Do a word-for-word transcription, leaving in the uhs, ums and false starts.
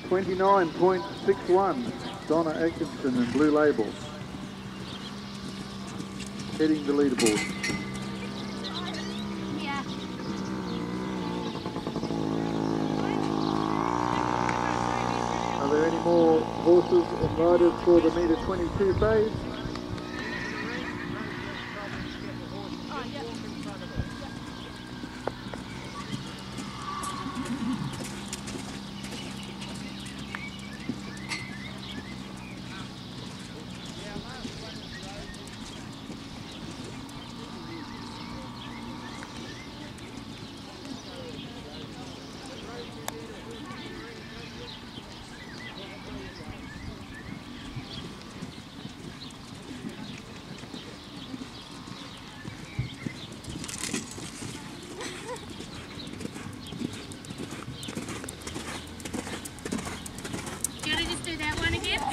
twenty-nine point six one, Donna Atkinson and Blue Label. Heading the leaderboard. Yeah. Are there any more horses and riders for the metre twenty-two phase? Do you want to just do that one again?